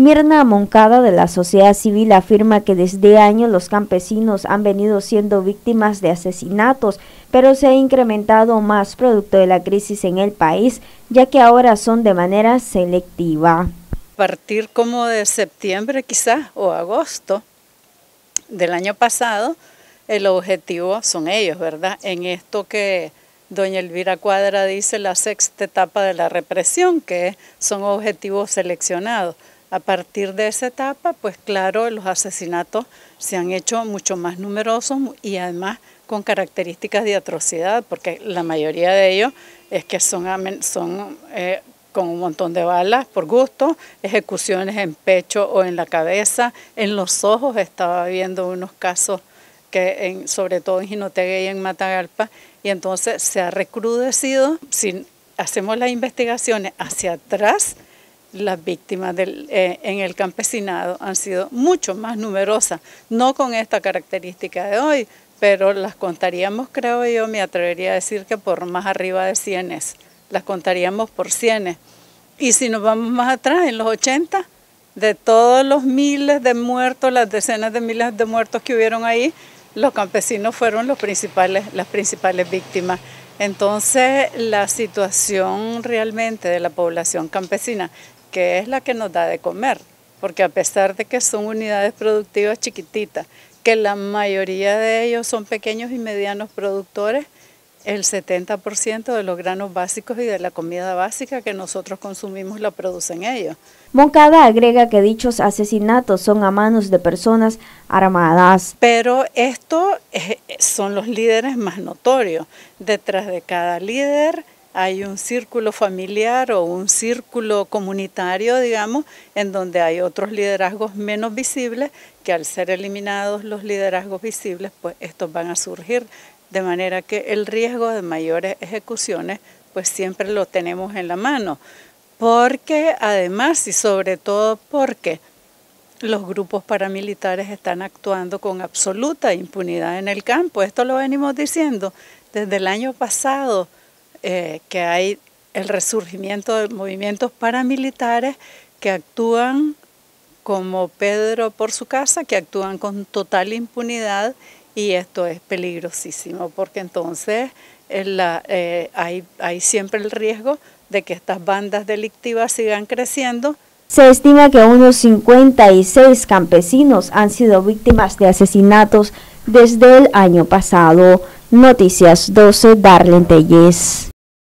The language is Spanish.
Mirna Moncada de la sociedad civil afirma que desde años los campesinos han venido siendo víctimas de asesinatos, pero se ha incrementado más producto de la crisis en el país, ya que ahora son de manera selectiva. A partir como de septiembre quizás o agosto del año pasado, el objetivo son ellos, ¿verdad? En esto que doña Elvira Cuadra dice la sexta etapa de la represión, que son objetivos seleccionados. A partir de esa etapa, pues claro, los asesinatos se han hecho mucho más numerosos y además con características de atrocidad, porque la mayoría de ellos es que son con un montón de balas por gusto, ejecuciones en pecho o en la cabeza, en los ojos. Estaba viendo unos casos que sobre todo en Jinotega y en Matagalpa, y entonces se ha recrudecido. Si hacemos las investigaciones hacia atrás, las víctimas en el campesinado han sido mucho más numerosas, no con esta característica de hoy, pero las contaríamos, creo yo, me atrevería a decir que por más arriba de 100, las contaríamos por 100. Y si nos vamos más atrás, en los 80, de todos los miles de muertos, las decenas de miles de muertos que hubieron ahí, los campesinos fueron las principales víctimas. Entonces, la situación realmente de la población campesina, que es la que nos da de comer, porque a pesar de que son unidades productivas chiquititas, que la mayoría de ellos son pequeños y medianos productores, el 70% de los granos básicos y de la comida básica que nosotros consumimos la producen ellos. Moncada agrega que dichos asesinatos son a manos de personas armadas. Pero estos son los líderes más notorios. Detrás de cada líder hay un círculo familiar o un círculo comunitario, digamos, en donde hay otros liderazgos menos visibles, que al ser eliminados los liderazgos visibles, pues estos van a surgir. De manera que el riesgo de mayores ejecuciones, pues siempre lo tenemos en la mano. Porque además y sobre todo porque los grupos paramilitares están actuando con absoluta impunidad en el campo. Esto lo venimos diciendo desde el año pasado, que hay el resurgimiento de movimientos paramilitares que actúan como Pedro por su casa, que actúan con total impunidad, y esto es peligrosísimo porque entonces hay siempre el riesgo de que estas bandas delictivas sigan creciendo. Se estima que unos 56 campesinos han sido víctimas de asesinatos desde el año pasado. Noticias 12, Darlene Tellez.